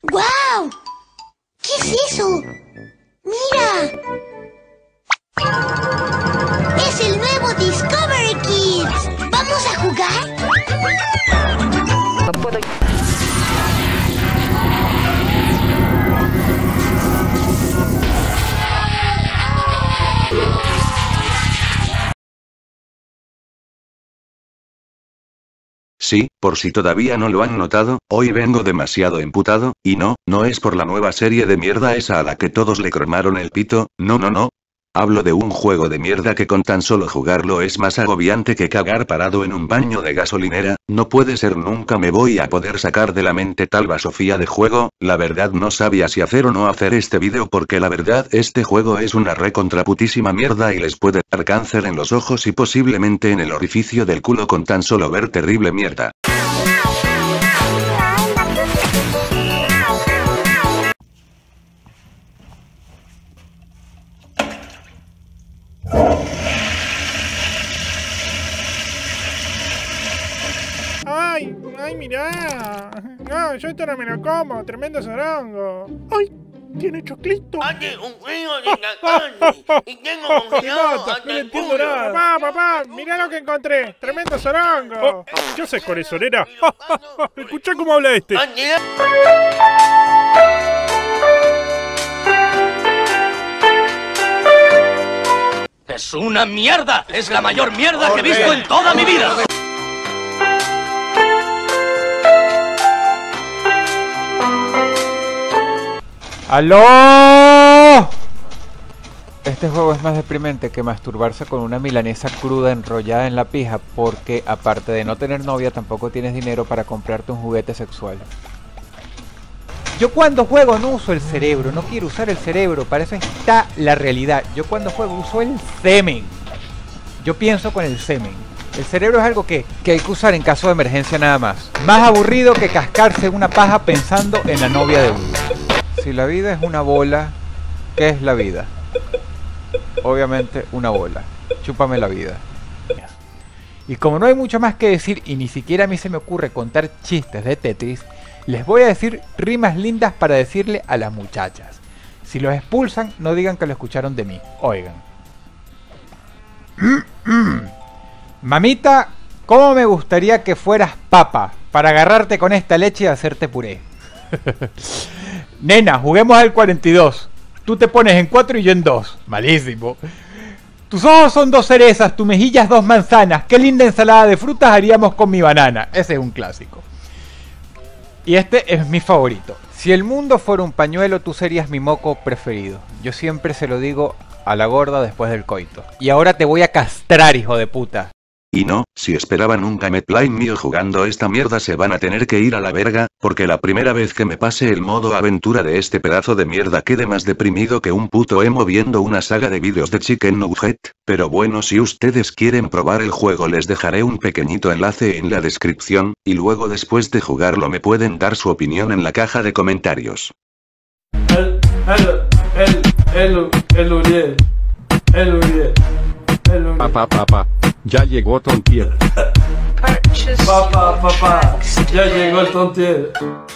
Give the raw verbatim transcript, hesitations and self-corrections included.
¡Guau! ¿Qué es eso? ¡Mira! ¡Es el nuevo Discovery Kids! ¿Vamos a jugar? No puedo... Sí, por si todavía no lo han notado, hoy vengo demasiado emputado, y no, no es por la nueva serie de mierda esa a la que todos le cromaron el pito, no no no. Hablo de un juego de mierda que con tan solo jugarlo es más agobiante que cagar parado en un baño de gasolinera. No puede ser, nunca me voy a poder sacar de la mente tal basofía de juego. La verdad no sabía si hacer o no hacer este vídeo porque la verdad este juego es una recontraputísima mierda y les puede dar cáncer en los ojos y posiblemente en el orificio del culo con tan solo ver terrible mierda. ¡Ay! ¡Ay, mirá! No, yo esto no me lo como, tremendo sorongo. ¡Ay! ¡Tiene choclito! Hace un frío de cacán y tengo congelado hasta el culo. Papá, papá, mirá lo que encontré. ¡Tremendo sorongo! Oh, ¿qué haces con eso, nena? Escuchá cómo habla este. ¡Es una mierda! ¡Es la mayor mierda que he visto en toda mi vida! ¡Aló! Este juego es más deprimente que masturbarse con una milanesa cruda enrollada en la pija porque, aparte de no tener novia, tampoco tienes dinero para comprarte un juguete sexual. Yo cuando juego no uso el cerebro, no quiero usar el cerebro, para eso está la realidad. Yo cuando juego uso el semen. Yo pienso con el semen. El cerebro es algo que, que hay que usar en caso de emergencia nada más. Más aburrido que cascarse una paja pensando en la novia de uno. Si la vida es una bola, ¿qué es la vida? Obviamente una bola. Chúpame la vida. Y como no hay mucho más que decir y ni siquiera a mí se me ocurre contar chistes de Tetris, les voy a decir rimas lindas para decirle a las muchachas. Si los expulsan, no digan que lo escucharon de mí. Oigan. Mamita, ¿cómo me gustaría que fueras papa para agarrarte con esta leche y hacerte puré? Nena, juguemos al cuarenta y dos. Tú te pones en cuatro y yo en dos. Malísimo. Tus ojos son dos cerezas, tu mejilla es dos manzanas. Qué linda ensalada de frutas haríamos con mi banana. Ese es un clásico. Y este es mi favorito. Si el mundo fuera un pañuelo, tú serías mi moco preferido. Yo siempre se lo digo a la gorda después del coito. Y ahora te voy a castrar, hijo de puta. Y no, si esperaban un gameplay mío jugando esta mierda se van a tener que ir a la verga, porque la primera vez que me pase el modo aventura de este pedazo de mierda quede más deprimido que un puto emo viendo una saga de vídeos de Chicken Nugget. Pero bueno, si ustedes quieren probar el juego les dejaré un pequeñito enlace en la descripción, y luego después de jugarlo me pueden dar su opinión en la caja de comentarios. El, el, el, el, el Uriel, el Uriel, el Uriel. Papá, papá, ya llegó Tontier. Papá, papá, ya llegó el Tontier.